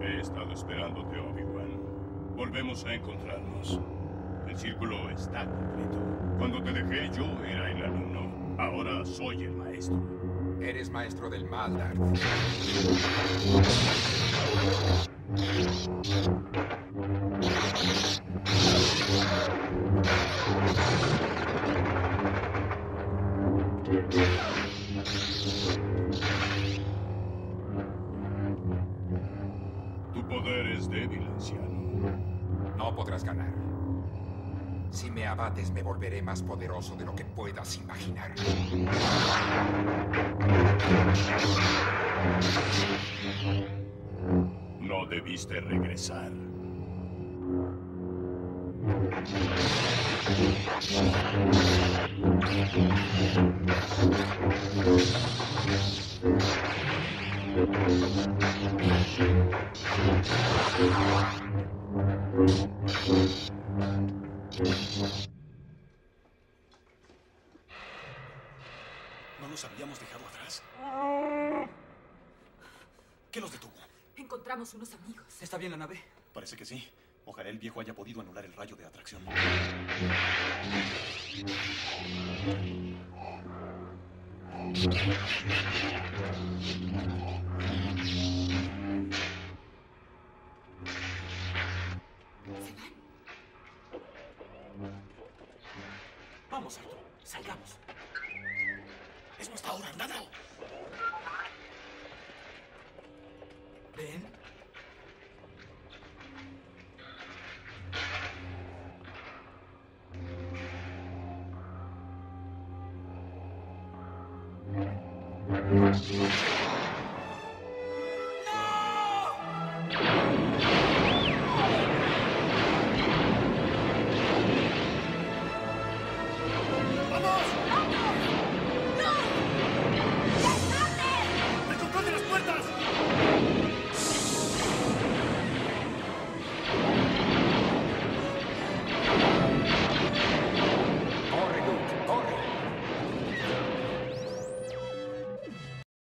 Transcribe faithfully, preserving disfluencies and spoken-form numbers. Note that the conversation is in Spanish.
He estado esperándote, Obi-Wan. Volvemos a encontrarnos. El círculo está completo. Cuando te dejé, yo era el alumno. Ahora soy el maestro. Eres maestro del mal, Darth. Tu poder es débil, anciano. No podrás ganar. Si me abates, me volveré más poderoso de lo que puedas imaginar. No debiste regresar. ¿No los habíamos dejado atrás? ¿Qué los detuvo? Encontramos unos amigos. ¿Está bien la nave? Parece que sí. Ojalá el viejo haya podido anular el rayo de atracción. Vamos, Arthur. Salgamos. Es nuestra hora, andad. ¿Ven? Thank you.